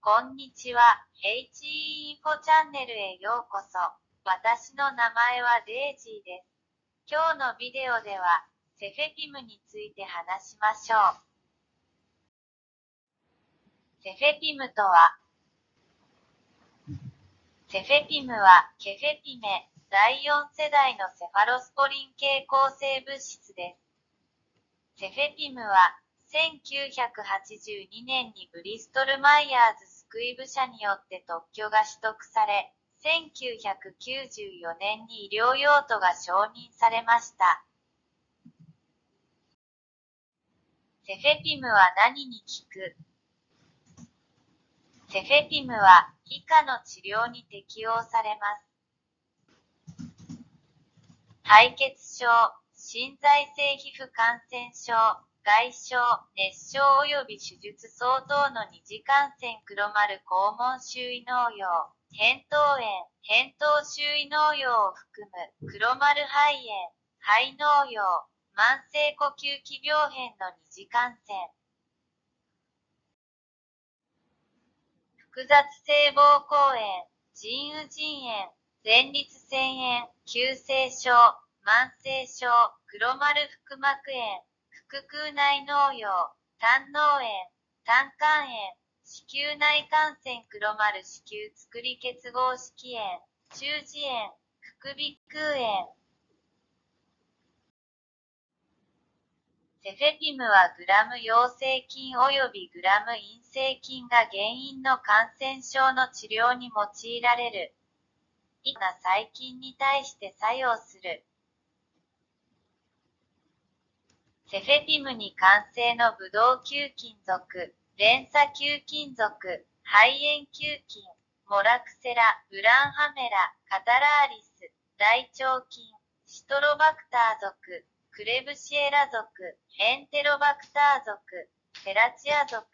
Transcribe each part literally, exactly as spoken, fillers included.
こんにちは。エイチイー インフォチャンネルへようこそ。私の名前はデイジーです。今日のビデオでは、セフェピムについて話しましょう。セフェピムとは、セフェピムはケフェピメ、だいよん世代のセファロスポリン系構成物質です。セフェピムは、せんきゅうひゃくはちじゅうにねんにブリストル・マイヤーズスクイブ社によって特許が取得され、せんきゅうひゃくきゅうじゅうよねんに医療用途が承認されました。セフェピムは何に効く？セフェピムは以下の治療に適用されます。敗血症、心剤性皮膚感染症、外傷、熱傷及び手術相当の二次感染黒丸肛門周囲膿瘍、扁桃炎、扁桃周囲膿瘍を含む黒丸肺炎、肺膿瘍、慢性呼吸器病変の二次感染。複雑性膀胱炎、腎盂腎炎、前立腺炎、急性症、慢性症、黒丸腹膜炎、腹腔内膿瘍、胆嚢炎、胆管炎、子宮内感染黒丸子宮作り結合式炎、中耳炎、副鼻腔炎。セフェピムはグラム陽性菌及びグラム陰性菌が原因の感染症の治療に用いられるいろんな細菌に対して作用する。セフェピムに肝性のブドウ球菌属、連鎖球菌属、肺炎球菌、モラクセラ、ウランハメラ、カタラーリス、大腸菌、シトロバクター属、クレブシエラ属、エンテロバクター属、セラチア属。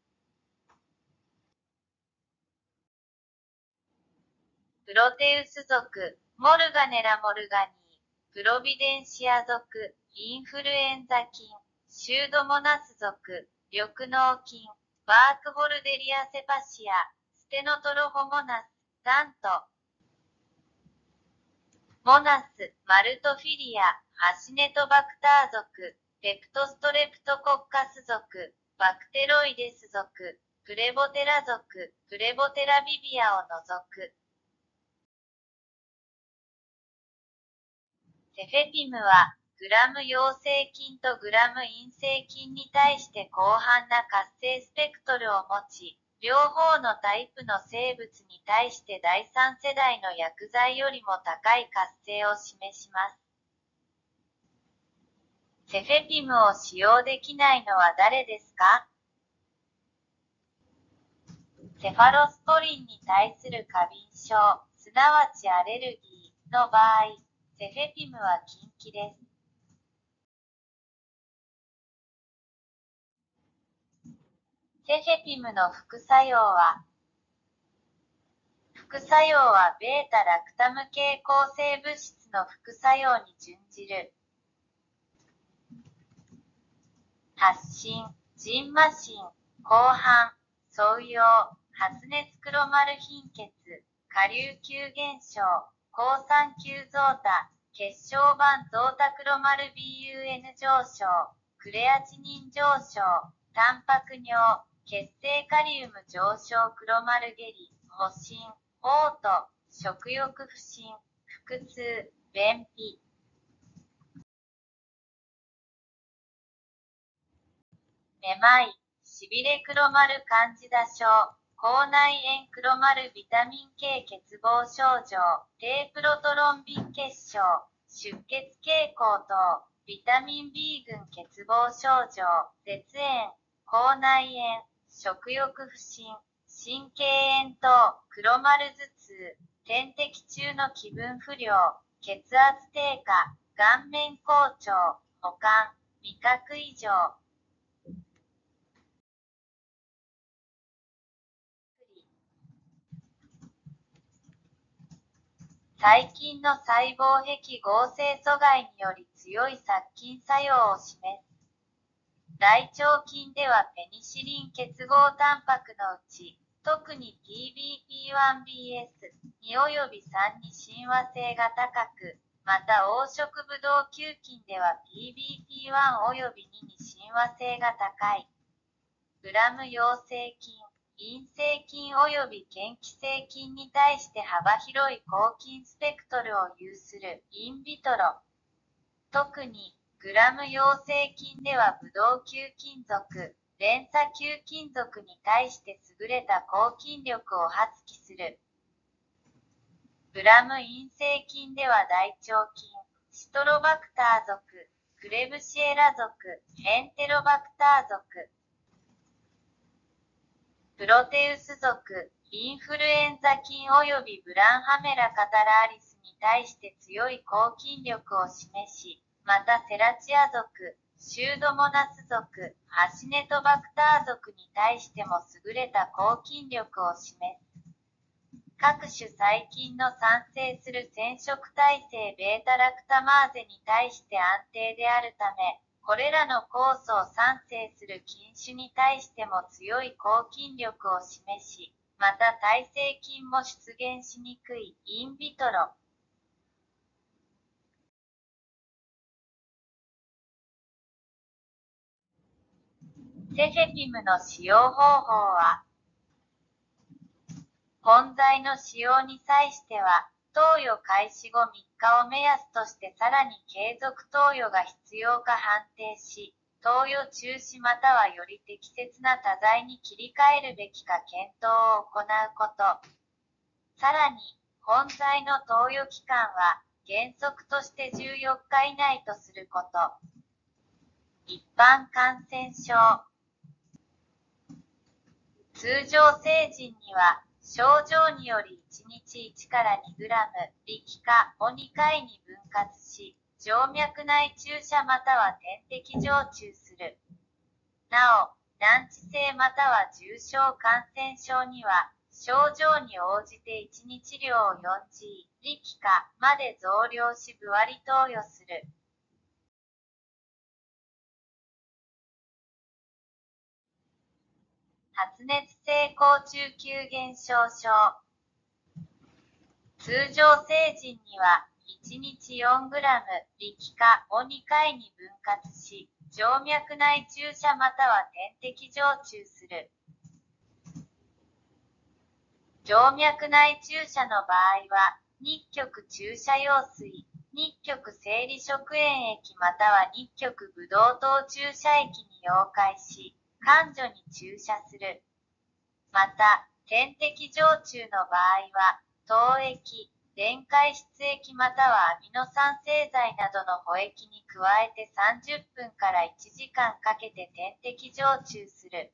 プロテウス属、モルガネラモルガニー、プロビデンシア属、インフルエンザ菌、シュードモナス属、緑膿菌、バークホルデリアセパシア、ステノトロホモナス、ダント。モナス、マルトフィリア、ハシネトバクター属、ペプトストレプトコッカス属、バクテロイデス属、プレボテラ属、プレボテラビビアを除く。セフェピムは、グラム陽性菌とグラム陰性菌に対して広範な活性スペクトルを持ち、両方のタイプの生物に対してだいさん世代の薬剤よりも高い活性を示します。セフェピムを使用できないのは誰ですか？セファロスポリンに対する過敏症、すなわちアレルギーの場合、セフェピムは禁忌です。セフェピムの副作用は、副作用はベータラクタム系構成物質の副作用に準じる。発疹、蕁麻疹、紅斑、瘙瘻、発熱黒丸貧血、下流球減少、好酸球増多、血小板増多黒丸 ビーユーエヌ 上昇、クレアチニン上昇、タンパク尿、血清カリウム上昇黒丸下痢、発疹、嘔吐、食欲不振、腹痛、便秘。めまい、しびれ黒丸カンジダ症、口内炎黒丸ビタミン K 欠乏症状、低プロトロンビン結晶、出血傾向等、ビタミン B 群欠乏症状、舌炎、口内炎、食欲不振、神経炎等、黒丸頭痛、点滴中の気分不良、血圧低下、顔面紅潮、悪寒、味覚異常。細菌の細胞壁合成阻害により強い殺菌作用を示す。大腸菌ではペニシリン結合タンパクのうち、 特に ティービーピーワンビーエスに およびさんに親和性が高く、また黄色ブドウ球菌では ピービーピーワン およびにに親和性が高い。グラム陽性菌、陰性菌および嫌気性菌に対して幅広い抗菌スペクトルを有するインビトロ。特にグラム陽性菌ではブドウ球菌属、連鎖球菌属に対して優れた抗菌力を発揮する。グラム陰性菌では大腸菌、シトロバクター属、クレブシエラ属、エンテロバクター属、プロテウス属、インフルエンザ菌およびブランハメラカタラーリスに対して強い抗菌力を示し、またセラチア属、シュードモナス属、ハシネトバクター属に対しても優れた抗菌力を示す。各種細菌の産生する染色体性ベータラクタマーゼに対して安定であるため、これらの酵素を産生する菌種に対しても強い抗菌力を示し、また耐性菌も出現しにくいインビトロ。セフェピムの使用方法は、本剤の使用に際しては、投与開始後みっかを目安としてさらに継続投与が必要か判定し、投与中止またはより適切な多剤に切り替えるべきか検討を行うこと。さらに、本剤の投与期間は原則としてじゅうよっか以内とすること。一般感染症。通常成人には、症状によりいちにちいちからにグラム、力化をにかいに分割し、静脈内注射または点滴静注する。なお、難治性または重症感染症には、症状に応じていちにち量を よんジー、力化まで増量し部割り投与する。発熱性高中級減少症。通常成人にはいちにちよんグラム、力化をにかいに分割し、静脈内注射または点滴静注する。静脈内注射の場合は、日極注射用水、日極生理食塩液または日極ブドウ糖注射液に溶解し、患女に注射する。また、点滴静注の場合は、糖液、電解質液またはアミノ酸製剤などの補液に加えてさんじゅっぷんからいちじかんかけて点滴静注する。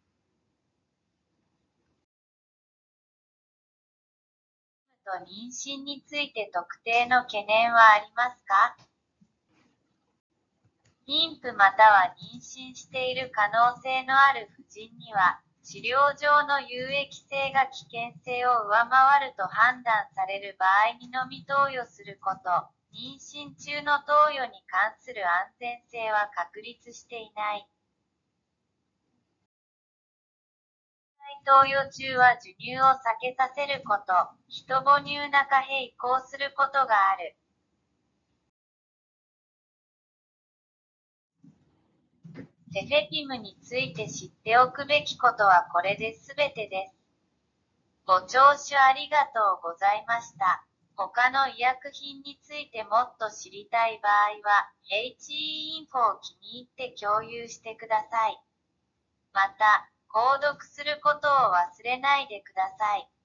と妊娠について特定の懸念はありますか？妊婦または妊娠している可能性のある婦人には、治療上の有益性が危険性を上回ると判断される場合にのみ投与すること、妊娠中の投与に関する安全性は確立していない。投与中は授乳を避けさせること、人母乳中へ移行することがある。セフェピムについて知っておくべきことはこれで全てです。ご聴取ありがとうございました。他の医薬品についてもっと知りたい場合は、エイチイー インフォを気に入って共有してください。また、購読することを忘れないでください。